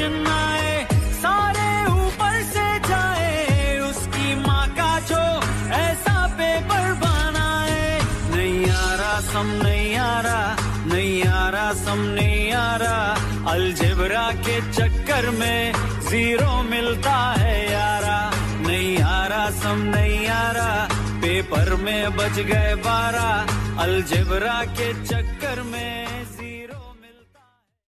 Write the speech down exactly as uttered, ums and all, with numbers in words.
Tuition आए, सारे ऊपर से जाए, उसकी माँ का जो ऐसा पेपर बनाए। नहीं आ रहा सम नहीं आ रहा, नहीं आ रहा सम नहीं आ रहा, अलजेब्रा के चक्कर में जीरो मिलता है यारा। नहीं आ रहा सम नहीं आ रहा, पेपर में बच गए बारह, अलजेब्रा के चक्कर में